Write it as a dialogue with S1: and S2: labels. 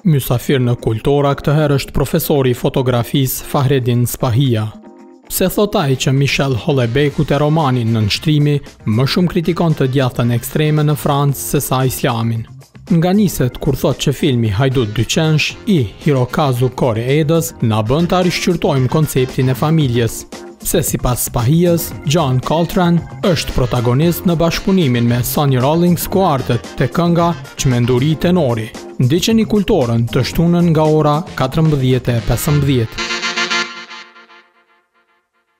S1: Mysafir në Kultura këtë herë është profesori i fotografisë Fahredin Spahia. Se thot ai që Michel Houellebecq te romanin Në nshtrimi më shumë kritikon të djathtën ekstreme në Francë se sa islamin. Nga niset kur thot që filmi Hajdut dyqensh i Hirokazu Koreedës na bën ta rishqyrtojmë konceptin e familjes, se sipas Spahias, John Coltrane është protagonist në bashkëpunimin me Sonny Rollins Quartet te kënga Çmenduri tenori. Ndiqeni Kulturën të shtunën nga ora 14:15.